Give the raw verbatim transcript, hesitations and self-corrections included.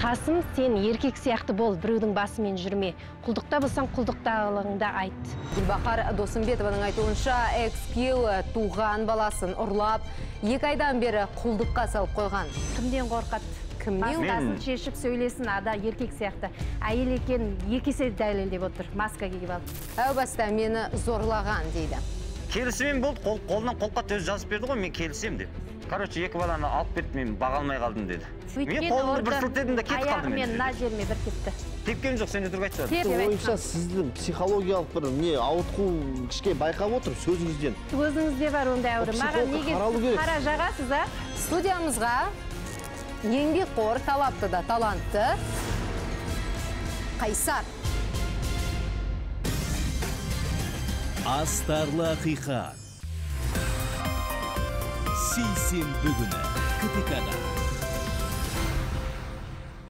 Қасым, сен еркек сияқты бол, біреудің басымен жүрме. Құлдықта болсаң, құлдықтағылығыңда айт. Гүлбахар Досымбетованың айтуынша, экс-күйеу туған баласын ұрлап, екі айдан бері құлдыққа салып қойған. Кімден қорқады? Кімнен? Басқасын шешіп сөйлесін, ада еркек сияқты. Әйел екен екесе дәлелдеп отыр. Маска киіп алып. Әу баста мені зорлаған дейді. Келісімен болды, қолынан қолқа төз жазып берді ғой, мен келісем деп. Короче, екі баланы алып берді, мен бағалмай қалдым деді. Мен қолымды бір сылтедім де кетіп қалдым. Аяғымен на жерме бір кетті. Тепкем жоқ, сен өтірік айтшы. Ойымша сіздің психологиялық бір не ауытқу кішке байқап отыр сөзіңізден. Өзіңізде бар ондай әурі. Маған неге қара жағасыз, а? Студиямызға еңбекқор, талапты да талантты Қайсар. Астарлы ақиқат. Сейсенбі күні КТК-да.